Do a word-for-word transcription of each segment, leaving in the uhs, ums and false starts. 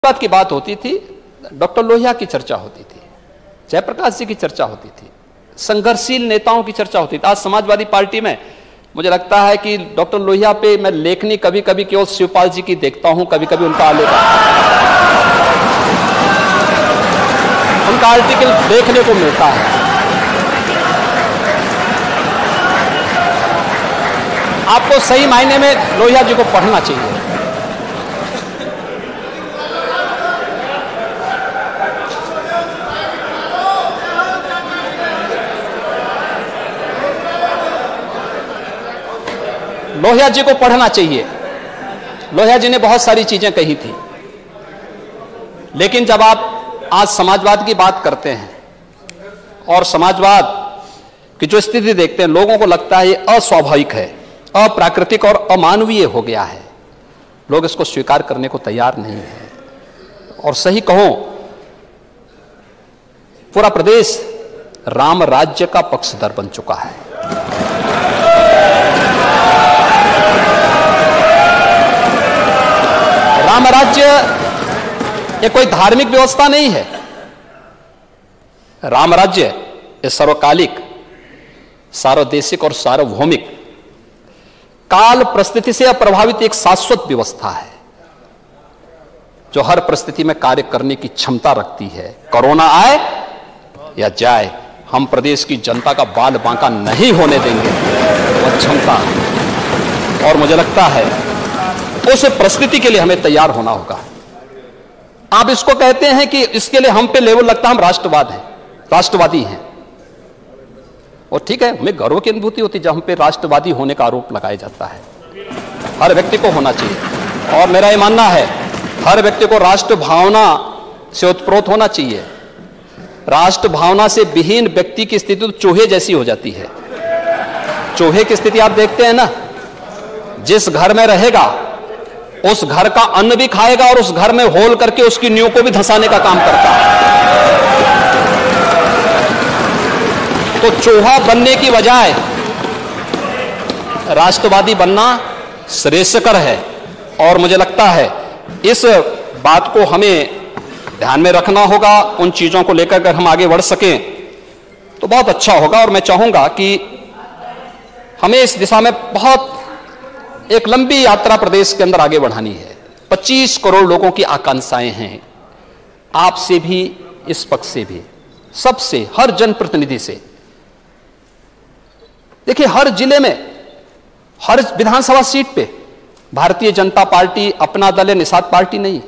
बात की बात होती थी, डॉक्टर लोहिया की चर्चा होती थी, जयप्रकाश जी की चर्चा होती थी, संघर्षशील नेताओं की चर्चा होती थी। आज समाजवादी पार्टी में मुझे लगता है कि डॉक्टर लोहिया पे मैं लेखनी कभी कभी केवल शिवपाल जी की देखता हूं, कभी कभी उनका आलेख उनका आर्टिकल देखने को मिलता है। आपको सही मायने में लोहिया जी को पढ़ना चाहिए। लोहिया जी को पढ़ना चाहिए। लोहिया जी ने बहुत सारी चीजें कही थी, लेकिन जब आप आज समाजवाद की बात करते हैं और समाजवाद की जो स्थिति देखते हैं, लोगों को लगता है ये अस्वाभाविक है, अप्राकृतिक और अमानवीय हो गया है। लोग इसको स्वीकार करने को तैयार नहीं है। और सही कहूं, पूरा प्रदेश राम राज्य का पक्षधर बन चुका है। राम राज्य ये कोई धार्मिक व्यवस्था नहीं है। राम राज्य ये सर्वकालिक, सार्वदेशिक और सार्वभौमिक, काल परिस्थिति से अप्रभावित एक शाश्वत व्यवस्था है जो हर परिस्थिति में कार्य करने की क्षमता रखती है। कोरोना आए या जाए, हम प्रदेश की जनता का बाल बांका नहीं होने देंगे। वह क्षमता, और मुझे लगता है उस परिस्थिति के लिए हमें तैयार होना होगा। आप इसको कहते हैं कि इसके लिए हम पे लेवल लगता है, हम राष्ट्रवाद हैं, राष्ट्रवादी हैं, और ठीक है, हमें गर्व की अनुभूति होती है जब हम पे राष्ट्रवादी होने का आरोप लगाया जाता है। हर व्यक्ति को होना चाहिए, और मेरा यह मानना है हर व्यक्ति को राष्ट्र भावना से उत्प्रोत होना चाहिए। राष्ट्र भावना से विहीन व्यक्ति की स्थिति तो चूहे जैसी हो जाती है। चूहे की स्थिति आप देखते हैं ना, जिस घर में रहेगा उस घर का अन्न भी खाएगा और उस घर में होल करके उसकी नींव को भी धंसाने का काम करता है। तो चूहा बनने की बजाय राष्ट्रवादी बनना श्रेयस्कर है, और मुझे लगता है इस बात को हमें ध्यान में रखना होगा। उन चीजों को लेकर अगर हम आगे बढ़ सकें तो बहुत अच्छा होगा। और मैं चाहूंगा कि हमें इस दिशा में बहुत एक लंबी यात्रा प्रदेश के अंदर आगे बढ़ानी है। पच्चीस करोड़ लोगों की आकांक्षाएं हैं, आपसे भी, इस पक्ष से भी, सबसे, हर जनप्रतिनिधि से। देखिए, हर जिले में, हर विधानसभा सीट पे भारतीय जनता पार्टी अपना दल है, निषाद पार्टी नहीं।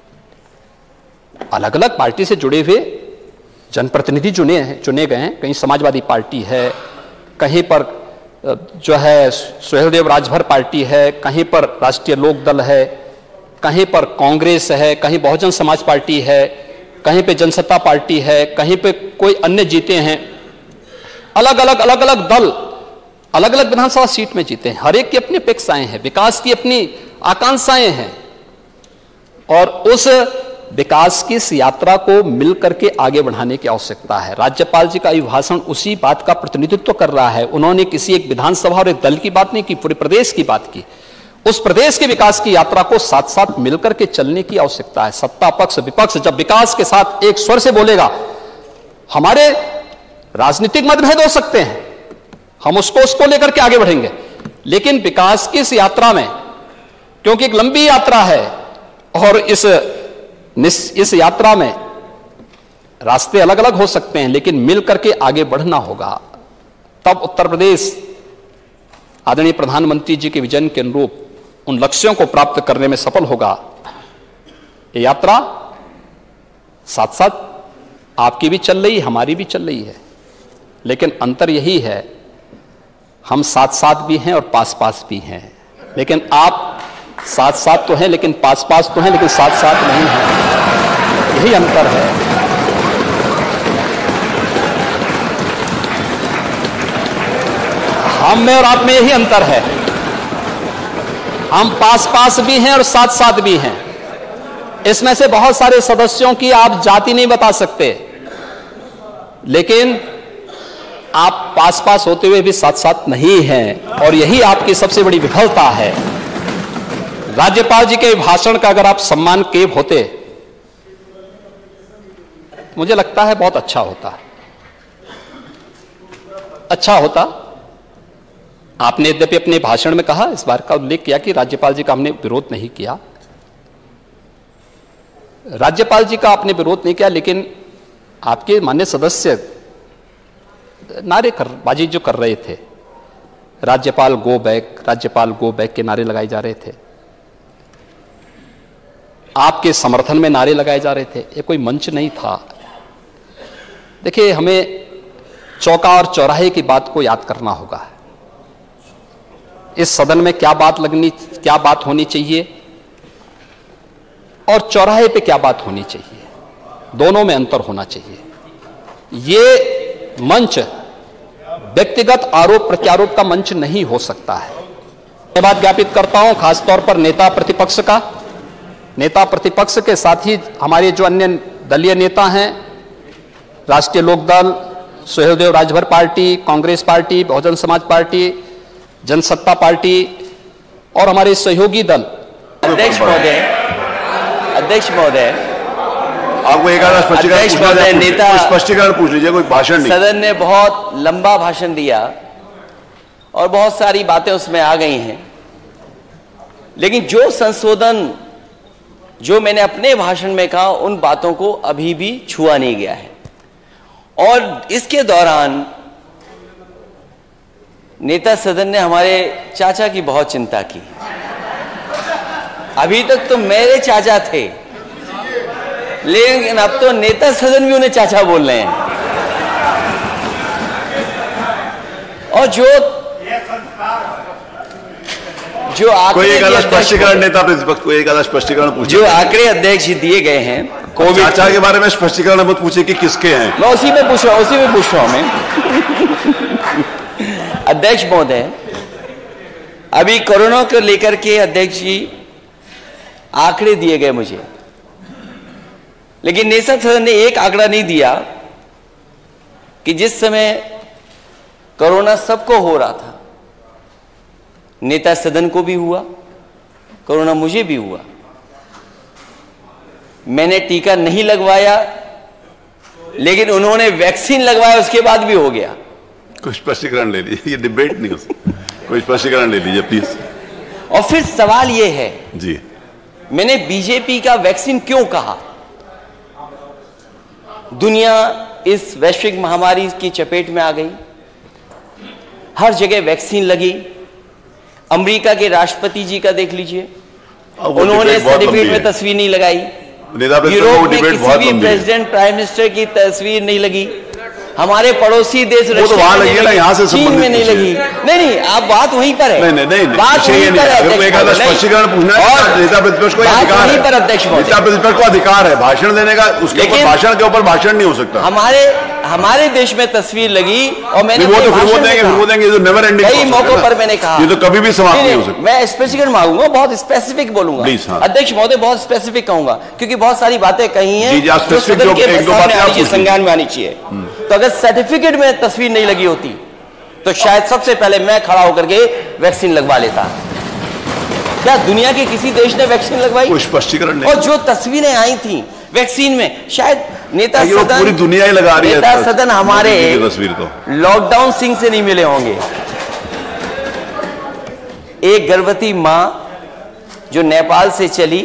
अलग अलग पार्टी से जुड़े हुए जनप्रतिनिधि चुने हैं, चुने गए हैं। कहीं समाजवादी पार्टी है, कहीं पर जो है सुहेलदेव राजभर पार्टी है, कहीं पर राष्ट्रीय लोक दल है, कहीं पर कांग्रेस है, कहीं बहुजन समाज पार्टी है, कहीं पे जनसत्ता पार्टी है, कहीं पे कोई अन्य जीते हैं। अलग अलग अलग अलग दल अलग अलग विधानसभा सीट में जीते हैं। हर एक की अपनी अपेक्षाएं हैं, विकास की अपनी आकांक्षाएं हैं, और उस विकास की इस यात्रा को मिलकर के आगे बढ़ाने की आवश्यकता है। राज्यपाल जी का अभिभाषण उसी बात का प्रतिनिधित्व कर रहा है। उन्होंने किसी एक विधानसभा और एक दल की बात नहीं की, पूरे प्रदेश की बात की। उस प्रदेश के विकास की यात्रा को साथ साथ मिलकर के चलने की आवश्यकता है। सत्ता पक्ष विपक्ष जब विकास के साथ एक स्वर से बोलेगा, हमारे राजनीतिक मतभेद हो सकते हैं, हम उसको उसको लेकर के आगे बढ़ेंगे, लेकिन विकास की इस यात्रा में, क्योंकि एक लंबी यात्रा है और इस इस यात्रा में रास्ते अलग अलग हो सकते हैं, लेकिन मिलकर के आगे बढ़ना होगा। तब उत्तर प्रदेश आदरणीय प्रधानमंत्री जी के विजन के अनुरूप उन लक्ष्यों को प्राप्त करने में सफल होगा। ये यात्रा साथ साथ आपकी भी चल रही है, हमारी भी चल रही है, लेकिन अंतर यही है, हम साथ साथ भी हैं और पास पास भी हैं। लेकिन आप साथ साथ तो हैं, लेकिन पास पास तो हैं, लेकिन साथ साथ नहीं हैं। यही अंतर है। हम में और आप में यही अंतर है। हम पास पास भी हैं और साथ साथ भी हैं। इसमें से बहुत सारे सदस्यों की आप जाति नहीं बता सकते, लेकिन आप पास पास होते हुए भी साथ साथ नहीं हैं, और यही आपकी सबसे बड़ी विफलता है। राज्यपाल जी के भाषण का अगर आप सम्मान किए होते मुझे लगता है बहुत अच्छा होता अच्छा होता आपने यद्यपि अपने भाषण में कहा, इस बार का उल्लेख किया कि राज्यपाल जी का हमने विरोध नहीं किया। राज्यपाल जी का आपने विरोध नहीं किया, लेकिन आपके माननीय सदस्य नारे कर बाजी जो कर रहे थे, राज्यपाल गो बैक, राज्यपाल गो बैक के नारे लगाए जा रहे थे, आपके समर्थन में नारे लगाए जा रहे थे। ये कोई मंच नहीं था। देखिए, हमें चौका और चौराहे की बात को याद करना होगा। इस सदन में क्या बात लगनी क्या बात होनी चाहिए और चौराहे पे क्या बात होनी चाहिए, दोनों में अंतर होना चाहिए। ये मंच व्यक्तिगत आरोप प्रत्यारोप का मंच नहीं हो सकता है। धन्यवाद ज्ञापित करता हूं खासतौर पर नेता प्रतिपक्ष का, नेता प्रतिपक्ष के साथ ही हमारे जो अन्य दलीय नेता हैं, Rashtriya Lok Dal, Suheldev Rajbhar party, Congress party, Bahujan Samaj party, Jansatta party और हमारे सहयोगी दल। अध्यक्ष महोदय, अध्यक्ष महोदय, आपको एक आधा स्पष्टीकरण नेता स्पष्टीकरण पूछ लीजिए, कोई भाषण नहीं। सदन ने बहुत लंबा भाषण दिया और बहुत सारी बातें उसमें आ गई हैं, लेकिन जो संशोधन जो मैंने अपने भाषण में कहा उन बातों को अभी भी छुआ नहीं गया है। और इसके दौरान नेता सदन ने हमारे चाचा की बहुत चिंता की। अभी तक तो मेरे चाचा थे, लेकिन अब तो नेता सदन भी उन्हें चाचा बोल रहे हैं। और जो जो कोई एक आधा स्पष्टीकरण नेता प्रतिपक्ष को एक आधा स्पष्टीकरण पूछे। जो आंकड़े अध्यक्ष जी दिए गए हैं कोविड चाचा के बारे में स्पष्टीकरण मत पूछे कि किसके हैं। मैं उसी में पूछ रहा हूं उसी में पूछ रहा हूं मैं। अध्यक्ष महोदय, अभी कोरोना को लेकर के अध्यक्ष जी आंकड़े दिए गए मुझे, लेकिन नेता सदन ने एक आंकड़ा नहीं दिया कि जिस समय कोरोना सबको हो रहा था, नेता सदन को भी हुआ कोरोना, मुझे भी हुआ। मैंने टीका नहीं लगवाया, लेकिन उन्होंने वैक्सीन लगवाया, उसके बाद भी हो गया। कोई स्पष्टीकरण ले लीजिए, ये डिबेट नहीं हो सकता। कोई स्पष्टीकरण ले लीजिए प्लीज। और फिर सवाल ये है जी, मैंने बीजेपी का वैक्सीन क्यों कहा? दुनिया इस वैश्विक महामारी की चपेट में आ गई, हर जगह वैक्सीन लगी। अमेरिका के राष्ट्रपति जी का देख लीजिए, उन्होंने सर्टिफिकेट में तस्वीर नहीं लगाई। यूरोप में किसी भी प्रेसिडेंट प्राइम मिनिस्टर की तस्वीर नहीं लगी। हमारे पड़ोसी देश वो तो वहां लगी है ना, यहाँ से चीन में नहीं लगी। नहीं नहीं, आप बात वहीं पर है। नहीं नहीं नहीं, बात वहीं पर है। एक आधा स्पष्टीकरण पूछना है। नेता प्रतिपक्ष को अधिकार है, नेता प्रतिपक्ष को अधिकार है भाषण देने का। उसके ऊपर भाषण के ऊपर भाषण नहीं हो सकता। हमारे हमारे देश में तस्वीर लगी और मैंने वो तो फिर वो देंगे फिर वो देंगे ये तो नेवर एंडिंग। कई मौकों पर मैंने कहा ये तो कभी भी समाप्त नहीं हो सकता। मैं स्पेसिफिक मांगूंगा, बहुत स्पेसिफिक बोलूंगा। अध्यक्ष महोदय, बहुत स्पेसिफिक कहूंगा, क्योंकि बहुत सारी बातें कही हैं जो सदन के संज्ञान में आनी चाहिए। तो अगर सर्टिफिकेट में तस्वीर नहीं लगी होती तो शायद सबसे पहले मैं खड़ा होकर के वैक्सीन लगवा लेता। क्या दुनिया के किसी देश ने वैक्सीन लगवाई? कोई स्पष्टीकरण नहीं। और जो तस्वीरें आई थी वैक्सीन में, शायद नेता सदन पूरी दुनिया ही लगा रही है। नेता सदन हमारे तस्वीर तो लॉकडाउन सिंह से नहीं मिले होंगे। एक गर्भवती मां जो नेपाल से चली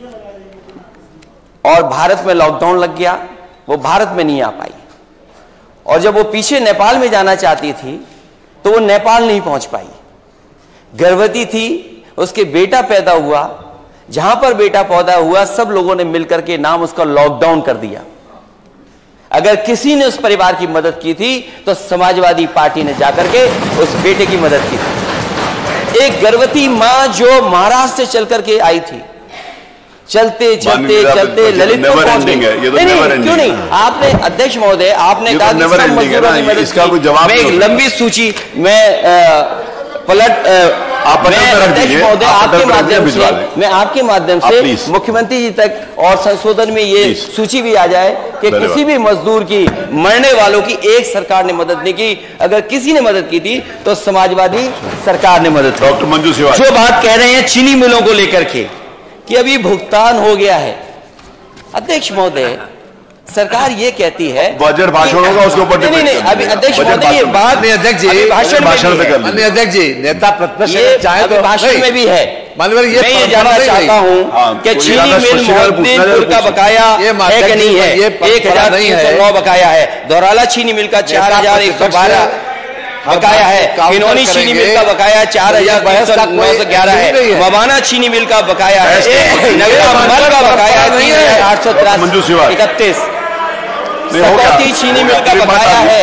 और भारत में लॉकडाउन लग गया, वो भारत में नहीं आ पाई। और जब वो पीछे नेपाल में जाना चाहती थी तो वो नेपाल नहीं पहुंच पाई। गर्भवती थी, उसके बेटा पैदा हुआ, जहां पर बेटा पैदा हुआ सब लोगों ने मिलकर के नाम उसका लॉकडाउन कर दिया। अगर किसी ने उस परिवार की मदद की थी तो समाजवादी पार्टी ने जाकर के उस बेटे की मदद की थी। एक गर्भवती मां जो महाराष्ट्र से चल करके आई थी, चलते चलते चलते ललितपुर पहुंच गई। क्यों नहीं? आपने अध्यक्ष महोदय आपने कहा कि सब मजदूरों की मदद की। मैं एक लंबी सूची में पलट आप अध्यक्ष महोदय आपके माध्यम से मैं आपके माध्यम से मुख्यमंत्री जी तक और संशोधन में ये सूची भी आ जाए कि किसी भी मजदूर की, मरने वालों की एक सरकार ने मदद नहीं की। अगर किसी ने मदद की थी तो समाजवादी सरकार ने मदद की। डॉक्टर मंजू सिवाल जो बात कह रहे हैं चीनी मिलों को लेकर के कि अभी भुगतान हो गया है, अध्यक्ष महोदय सरकार ये कहती है बजट भाषण होगा उसके ऊपर नहीं नहीं अभी अध्यक्ष महोदय ये बात नहीं अध्यक्ष जी भाषण भाषण पे कर नहीं अध्यक्ष जी नेता प्रतिपक्ष चाहे तो भाषण में भी है। मानवर ये मैं ये जानना चाहता हूँ कि चीनी मिल मोहद्दीनपुर का बकाया है कि नहीं है? एक हजार तीन सौ नौ बकाया है। दौराला चीनी मिल का चार हजार एक सौ बारह बकाया है। किनौनी चीनी मिल का बकाया चार हजार नौ सौ ग्यारह है। मवाना चीनी मिल का बकाया है। नगरा मल का बकाया तीन हजार आठ सौ तिरासी इकतीस। सकौती चीनी मिल का बकाया है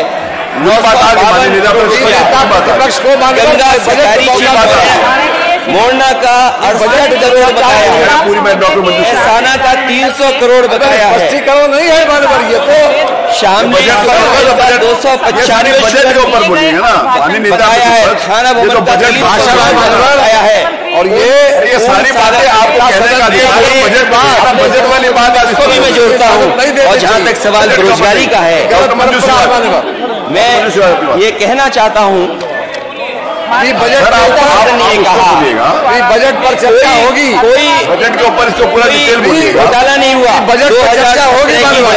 गंगा सरकारी चीनी मोरना का अड़सठ करोड़ बकाया है। पूरी मैं डॉक्टर मंजू एहसाना का तीन सौ करोड़ बकाया है। करोड़ नहीं है मानवर ये तो शामली का दो सौ पचानवे बजट के ऊपर बोलिए ना बकाया है। खाना भवन का तीन सौ बकाया है। और ये ये सारी बातें आपको कहने का अधिकार है। बजट बात बजट वाली बात इसको भी मैं जोड़ता हूँ। और जहाँ तक सवाल बेरोजगारी का है मैं ये कहना चाहता हूँ बजट ने कहा बजट पर चर्चा होगी। कोई बजट के ऊपर इसको पूरा डिटेल बोलिएगा। घोटाला नहीं हुआ। बजट पर चर्चा होगी।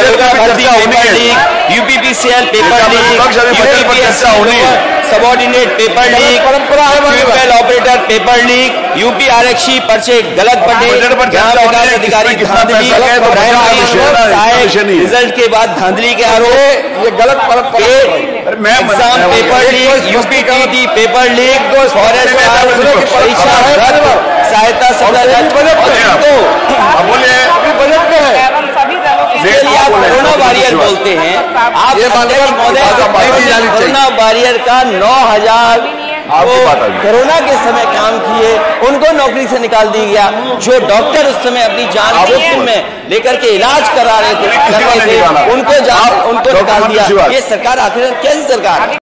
UPPCL paper leak, subordinate paper leak, परंपरा है ऑपरेटर पेपर लीक, यूपी आरक्षी पर्चे गलत पढ़े, अधिकारी धांधली, रिजल्ट के बाद धांधली के आरोप, ये गलत परंपरा। Exam paper leak, UP TT paper leak, forest परीक्षा सहायता बजट में है। आप कोरोना वॉरियर बोलते हैं। आप कोरोना वॉरियर का नौ हजार कोरोना के समय काम किए उनको नौकरी से निकाल दिया गया। जो डॉक्टर उस समय अपनी जान जोखिम में लेकर के इलाज करा रहे थे कर रहे थे उनको उनको निकाल दिया। ये सरकार आखिर कैसी सरकार?